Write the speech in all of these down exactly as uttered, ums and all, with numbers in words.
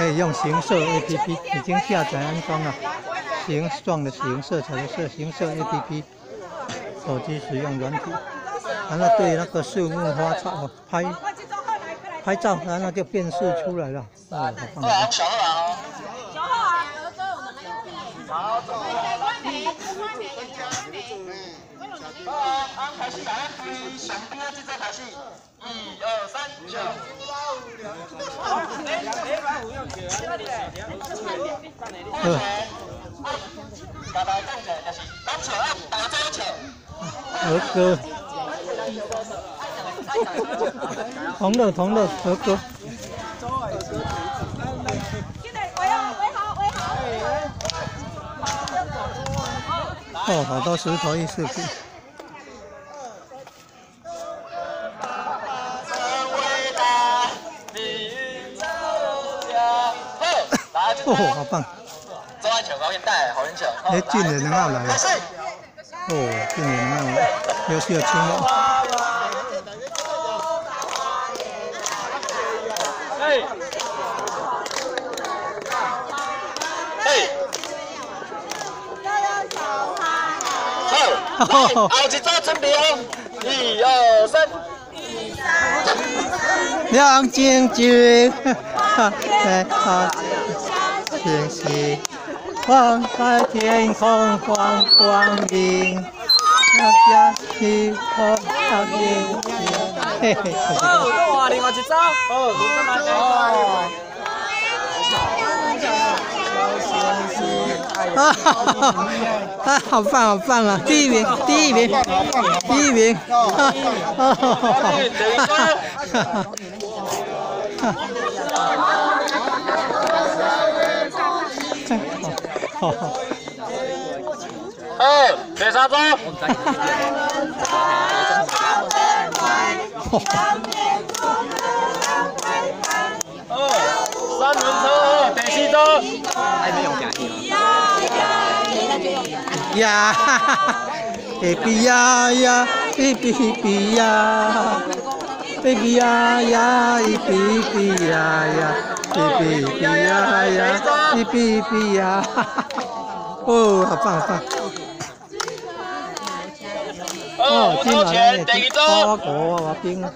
可以用行色 A P P， 已经下载安装了。形状的形，色彩的色，行色 A P P， 手机使用软体。然后对那个树木花草拍拍照，然后就辨识出来了。哦，好棒！ 小贺啊， 小贺啊，儿歌我们好，走。好，安开始来，上边这只开始，一二三，走。 嗯。 大家讲者就是咱笑啊，大家笑。 儿歌。同乐同乐儿歌。哦，好多石头艺术品。哦，好棒！ 做安全高现带，好很巧。 哎，近年能要来了。哦，近年能要来，优秀青年。 哎，哎。好，后一组准备哦，一二三。 亮晶晶，美好讯息，放开天空放光明，大家起哄唱英雄。嘿嘿。 好，哇，另外一组，好，哦。 啊哈哈！啊，好棒，好棒啊！第一名，第一名，第一名！哈哈哈哈哈！ 好，第三组。哦，三轮车，第四组。还没用假币吗？ 呀哈哈 ，baby 呀呀，baby baby 呀 ，baby 呀呀，baby 呀呀 ，baby baby 呀呀，baby baby 呀，哈哈，哦，好棒好棒！哦，今晚呢，花果花冰。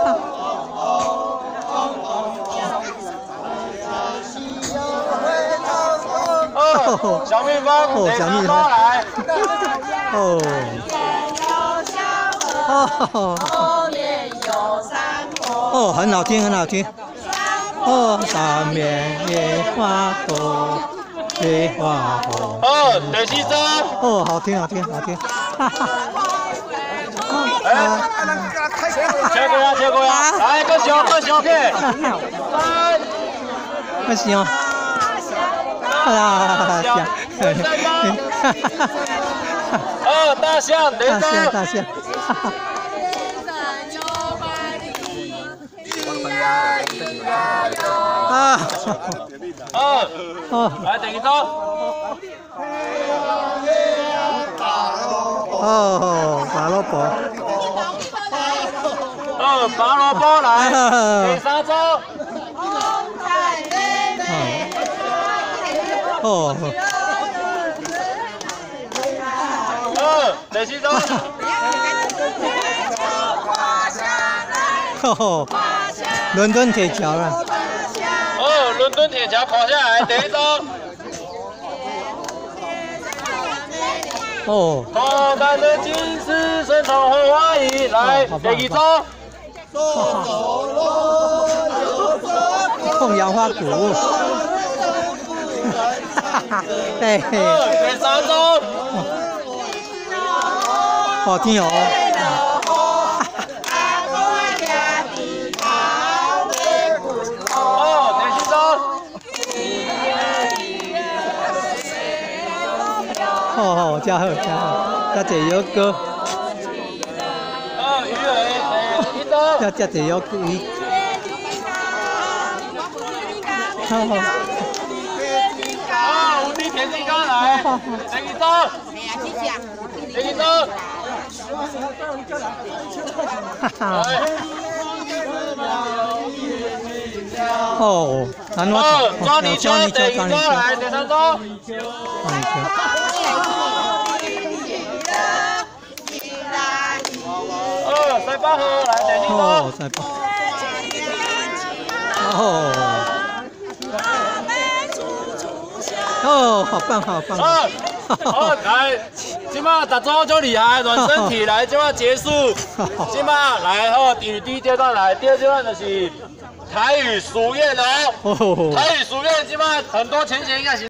哦，小蜜蜂， 哦，小蜜蜂来。 哦。哦。哦，很好听，很好听。哦，上面野花朵，野花红。 哦，第四组。 哦，好听，好听，好听。哈哈。 哎，切过呀，切过呀，来，搁上，搁上去。三。 搁上。啊，象， 哦，大象， 大象，大象，哈哈。啊， 哦， 哦， 来第二组。 哦，拔萝卜。 哦，拔萝卜来，第三组。 哦。 哦，第四组。 哦，伦敦铁桥了。 哦，伦敦铁桥垮下来，第一组。 哦。 好看的金丝深藏红花雨，来，第二组。 凤阳花鼓。哈哈，对。 第三组。 好听哦。 哦，第四组。 好好，加好加好，加一油哥。 哦，鱼尾，第一组。 加加一油鱼。好好。 啊，无敌铁金刚来，第二组。第二组。 哈哈。 哦，南花二草， 抓泥鳅， 教你教， 等教你鱼钩来， 教， 点上钩。 教你教。 二塞八盒来，点进哦， 钩。 再报。哦。哦，好棒，好棒。 二二来，今嘛打中就厉害，软身体来，今嘛结束。今嘛来后，第第一阶段来，第二阶段就是台语俗谚哦。 哦。 台语俗谚今嘛很多前贤应该是。